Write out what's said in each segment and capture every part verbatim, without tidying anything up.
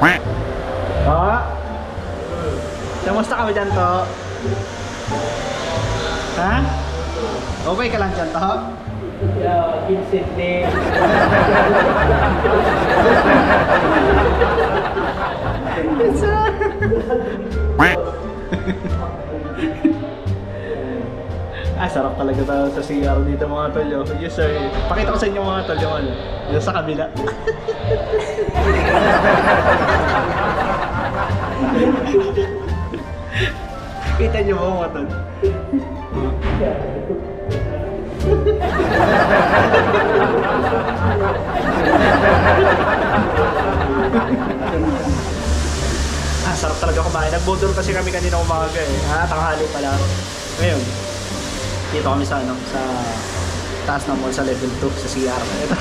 To? Kamusta kami dyan, To? Ha? Okay ka lang dyan, To? Yeah, Vincent Lee. Ah, sarap talaga tayo sa C R dito mga tol. Yo. Yes sir. Pakita ko sa inyo mga tol yung ano. Yung sa kabila. Kita nyo ba mga tol? Ah, sarap talaga kumain. Nag-bodor kasi kami kanina umaga eh. Ah, tanghali pala. Ngayon, dito kami sa ano, sa taas ng mall sa level two sa C R. Ito.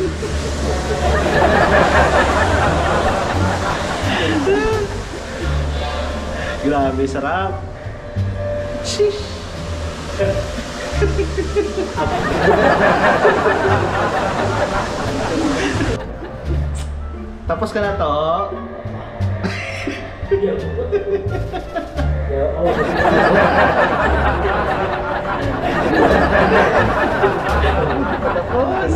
Grabe, sarap. Sheesh. Tapos ka na to. Tapos.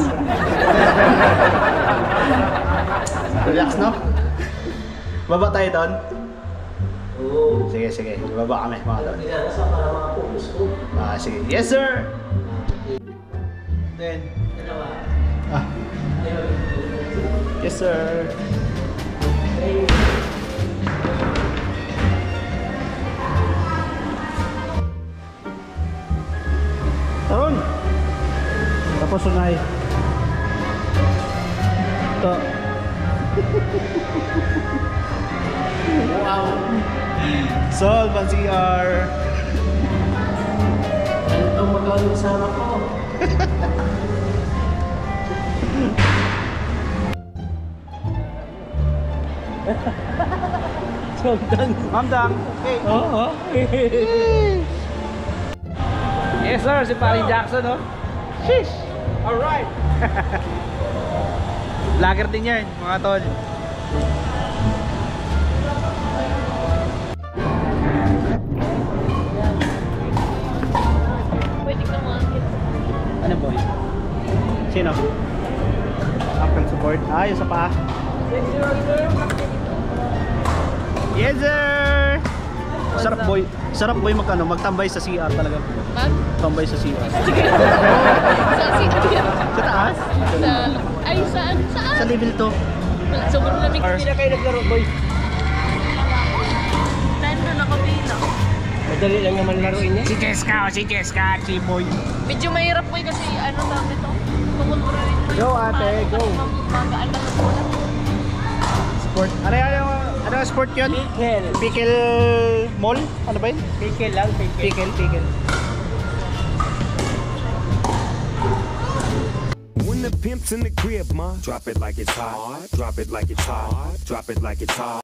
Relax, no? Baba tayo doon. Oo. Sige, sige. Baba kami, mga doon. Pinasa para makapokus ko. Ah, sige. Yes, sir! Then, Dalawa. ah. Yes, sir. Taron! Tapos sunay. Ito. Wow! Solve ang C R. Ano itong magawin kasama ko? Ma'am Dang. Okay. Oo. Yes sir, si Paring Jackson, oh. Sheesh! Alright! Vlogger din yan, mga tol. Pwede ka makakit. Ano boy? Sino? Action support. Ah, yung sa paa. Yes sir! Sarap boy. Sarap boy magkano, magtambay sa C R talaga. Mag? Tambay sa C R. Sa city. Sa taas? Sa... Ay, saan? Saan? Sa level two. Sobrang lamig. Hindi na kayo naglaro, boy. Nandun ako bilang. Madali lang naman laruin niya. Si Jessica, oh, si Jessica, si boy. Medyo mahirap po kasi ano namin ito. Kumontra rin. Go, ate, go. Magaan lang po na. Sport. Ano yan yung, ano yung sport yun? Pickle. Pickle mall? Ano ba yun? Pickle lang, pickle. Pickle, pickle. When the pimp's in the crib, ma, drop it like it's hot. Drop it like it's hot. Drop it like it's hot.